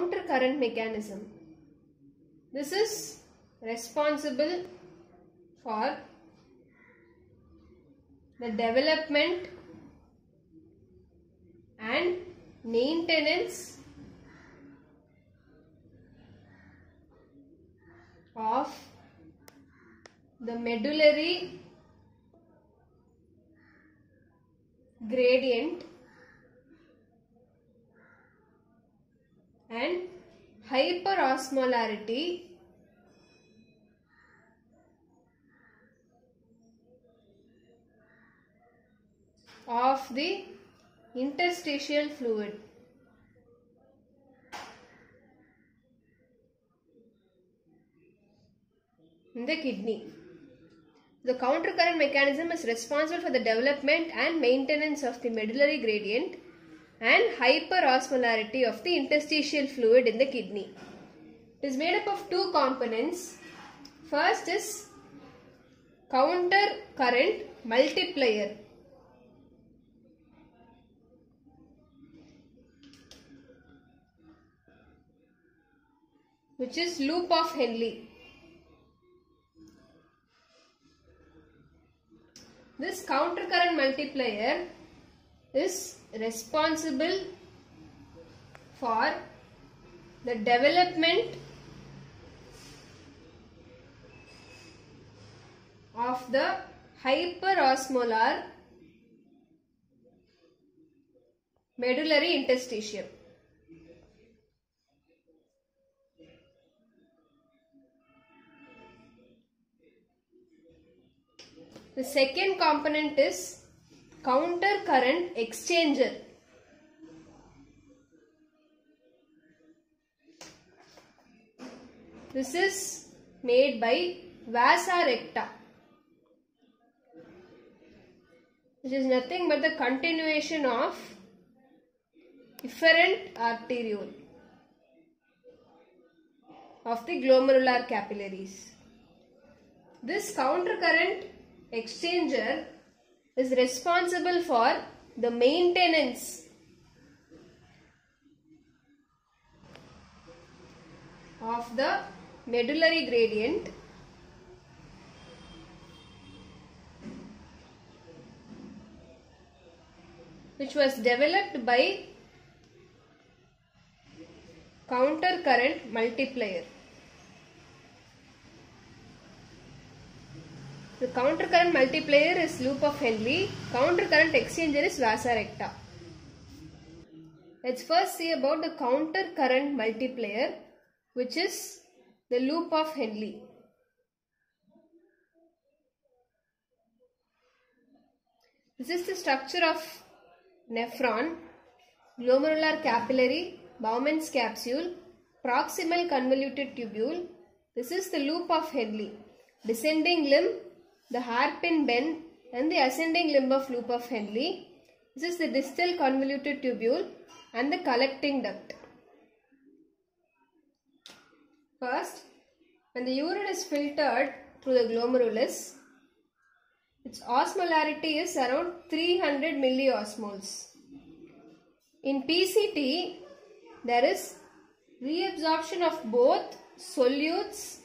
counter current mechanism. This is responsible for the development and maintenance of the medullary gradient and hyperosmolarity of the interstitial fluid. In the kidney. The countercurrent mechanism is responsible for the development and maintenance of the medullary gradient and hyperosmolarity of the interstitial fluid in the kidney. It is made up of two components. First is countercurrent multiplier. Which is loop of Henle. This countercurrent multiplier is responsible for the development of the hyperosmolar medullary interstitium. The second component is countercurrent exchanger. This is made by vasa recta, which is nothing but the continuation of efferent arteriole of the glomerular capillaries. This countercurrent exchanger is responsible for the maintenance of the medullary gradient which was developed by countercurrent multiplier. The countercurrent multiplier is loop of Henle. Countercurrent exchanger is vasa recta. Let's first see about the countercurrent multiplier, which is the loop of Henle. This is the structure of nephron, glomerular capillary, Bowman's capsule, proximal convoluted tubule. This is the loop of Henle. Descending limb, the hairpin bend, and the ascending limb of loop of Henle. This is the distal convoluted tubule and the collecting duct. First, when the urine is filtered through the glomerulus, its osmolarity is around 300 milliosmoles. In PCT, there is reabsorption of both solutes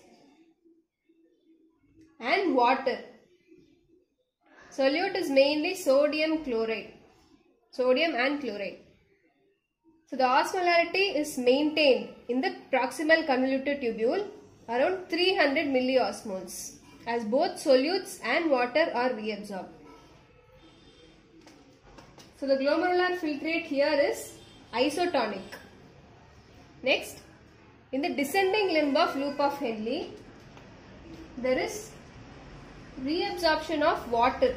and water. Solute is mainly sodium and chloride. So the osmolarity is maintained in the proximal convoluted tubule around 300 milliosmoles as both solutes and water are reabsorbed. So the glomerular filtrate here is isotonic. Next, in the descending limb of loop of Henle, there is reabsorption of water,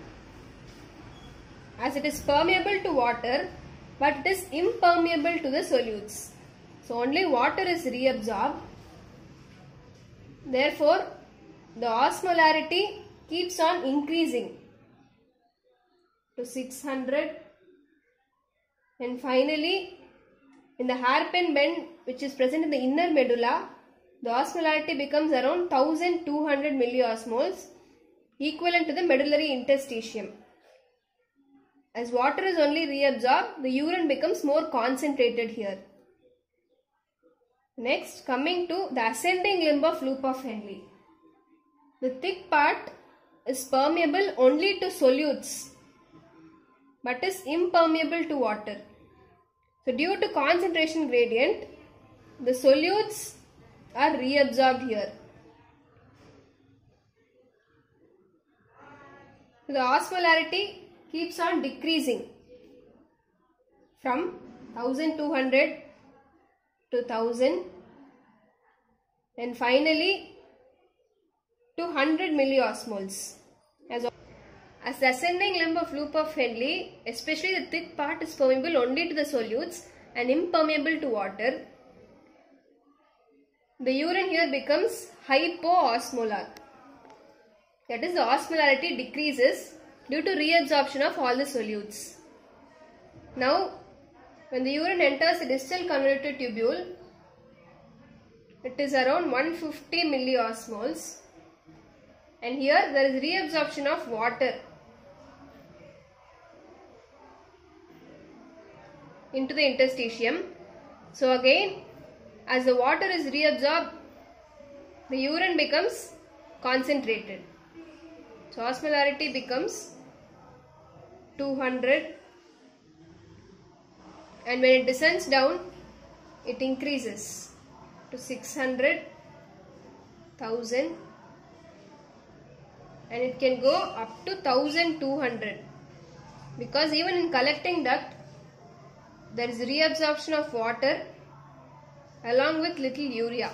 as it is permeable to water but it is impermeable to the solutes. So only water is reabsorbed. Therefore, the osmolarity keeps on increasing to 600, and finally in the hairpin bend, which is present in the inner medulla, the osmolarity becomes around 1200 milliosmoles, equivalent to the medullary interstitium. As water is only reabsorbed, the urine becomes more concentrated here. Next, coming to the ascending limb of loop of Henle. The thick part is permeable only to solutes but is impermeable to water. So due to concentration gradient, the solutes are reabsorbed here. So the osmolarity keeps on decreasing from 1200 to 1000 and finally to 100 milliosmoles. As the ascending limb of loop of Henle, especially the thick part is permeable only to the solutes and impermeable to water. The urine here becomes hypoosmolar. That is, the osmolarity decreases due to reabsorption of all the solutes. Now, when the urine enters the distal convoluted tubule, it is around 150 milliosmoles, and here there is reabsorption of water into the interstitium. So again, as the water is reabsorbed, the urine becomes concentrated. So osmolarity becomes 200, and when it descends down, it increases to 600, 1000, and it can go up to 1200, because even in collecting duct there is reabsorption of water along with little urea.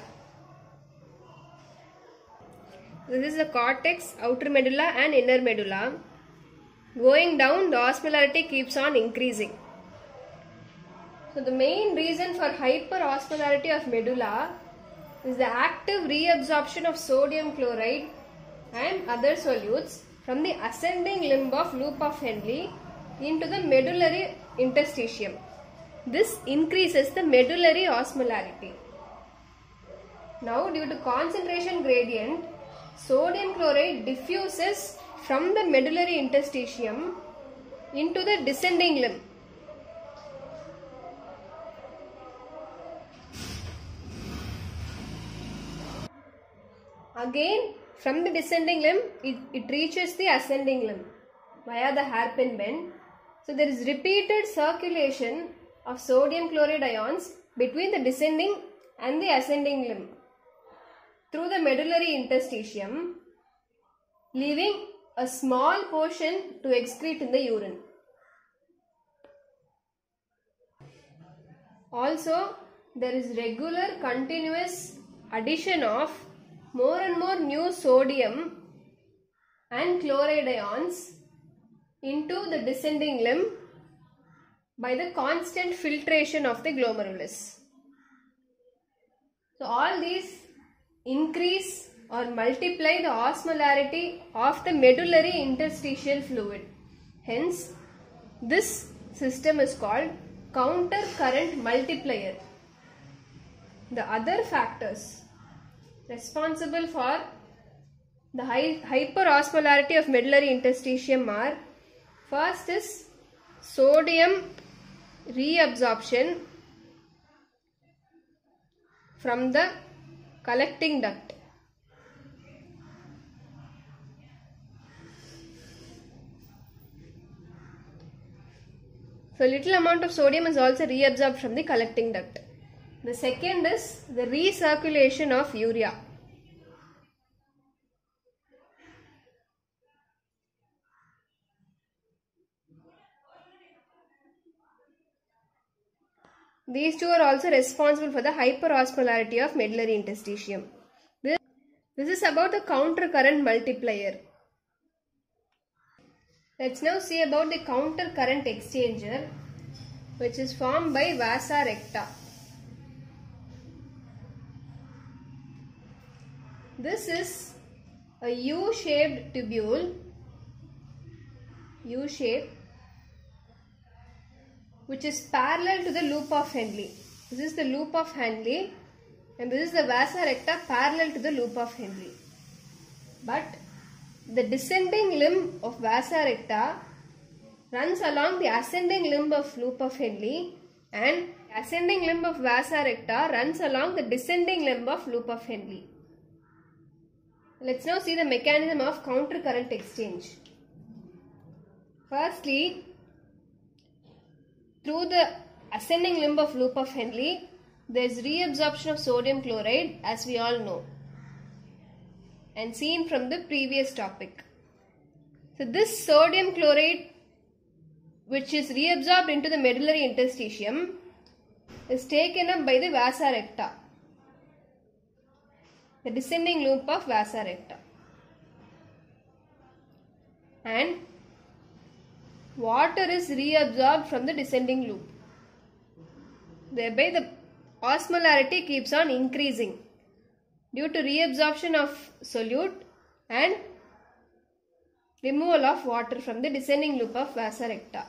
This is the cortex, outer medulla and inner medulla. Going down, the osmolarity keeps on increasing. So the main reason for hyperosmolarity of medulla is the active reabsorption of sodium chloride and other solutes from the ascending limb of loop of Henle into the medullary interstitium. This increases the medullary osmolarity. Now, due to concentration gradient, sodium chloride diffuses from the medullary interstitium into the descending limb. Again, from the descending limb, it reaches the ascending limb via the hairpin bend. So, there is repeated circulation of sodium chloride ions between the descending and the ascending limb through the medullary interstitium, leaving a small portion to excrete in the urine. Also, there is regular continuous addition of more and more new sodium and chloride ions into the descending limb by the constant filtration of the glomerulus. So all these increase or multiply the osmolarity of the medullary interstitial fluid. Hence, this system is called counter current multiplier. The other factors responsible for the hyperosmolarity of medullary interstitium are: first is sodium reabsorption from the collecting duct. So little amount of sodium is also reabsorbed from the collecting duct. The second is the recirculation of urea. These two are also responsible for the hyperosmolarity of medullary interstitium. This is about the counter current multiplier. Let's now see about the counter current exchanger, which is formed by vasa recta. This is a U-shaped tubule, U-shaped, which is parallel to the loop of Henle. This is the loop of Henle and this is the vasa recta parallel to the loop of Henle. But the descending limb of vasa recta runs along the ascending limb of loop of Henle and Ascending limb of vasa recta runs along the descending limb of loop of Henle. Let's now see the mechanism of counter current exchange. Firstly, through the ascending limb of loop of Henle, there is reabsorption of sodium chloride, as we all know and seen from the previous topic. So this sodium chloride, which is reabsorbed into the medullary interstitium, is taken up by the vasa recta, the descending loop of vasa recta, and water is reabsorbed from the descending loop. Thereby the osmolarity keeps on increasing due to reabsorption of solute and removal of water from the descending loop of vasa recta.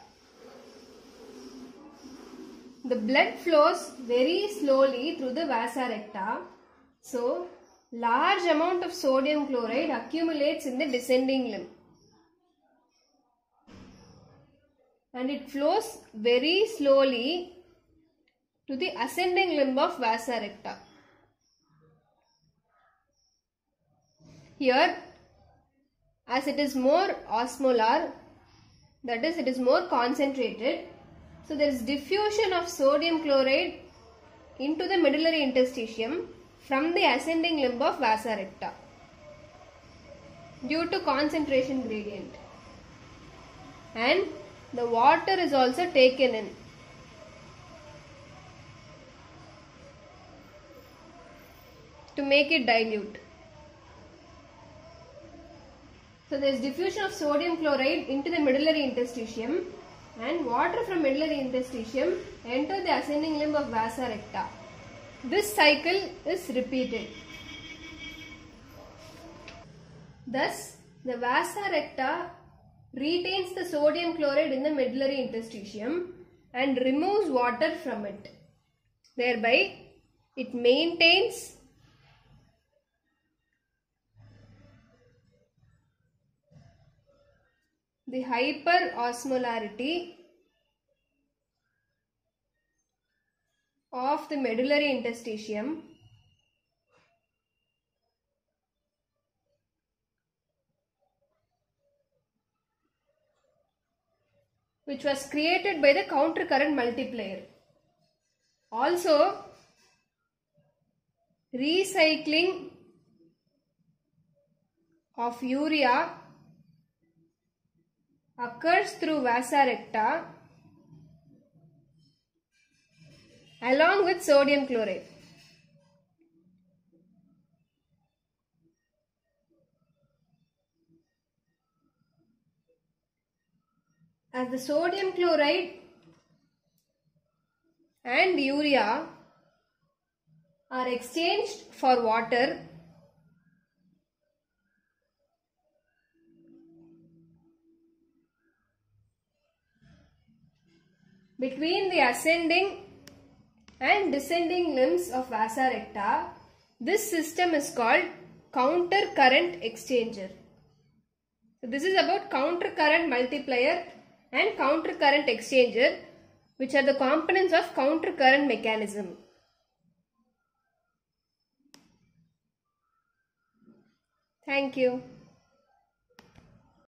The blood flows very slowly through the vasa recta, so large amount of sodium chloride accumulates in the descending limb and it flows very slowly to the ascending limb of vasa recta. Here, as it is more osmolar, that is, it is more concentrated, so there is diffusion of sodium chloride into the medullary interstitium from the ascending limb of vasa recta due to concentration gradient, and the water is also taken in. To make it dilute. So there is diffusion of sodium chloride into the medullary interstitium and water from medullary interstitium enter the ascending limb of vasa recta. This cycle is repeated. Thus, the vasa recta retains the sodium chloride in the medullary interstitium and removes water from it. Thereby, it maintains the hyperosmolarity of the medullary interstitium which was created by the counter current multiplier. Also, recycling of urea occurs through vasa recta along with sodium chloride. As the sodium chloride and urea are exchanged for water, between the ascending and descending limbs of vasa recta, this system is called counter current exchanger. So this is about counter current multiplier and counter current exchanger, which are the components of counter current mechanism. Thank you.